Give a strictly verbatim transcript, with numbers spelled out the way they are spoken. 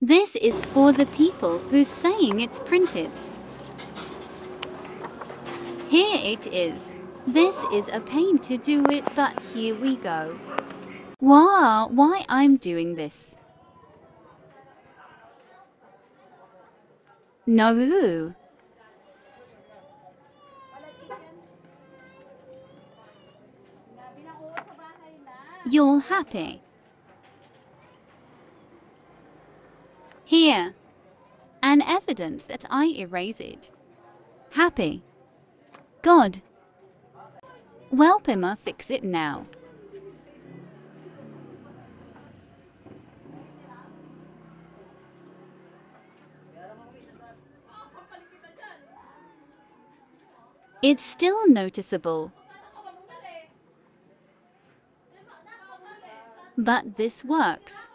This is for the people who's saying it's printed. Here it is. This is a pain to do it, but here we go. Wow, why I'm doing this? No. You're happy. Here. An evidence that I erase it. Happy. God. Well, Pima, fix it now. It's still noticeable. But this works.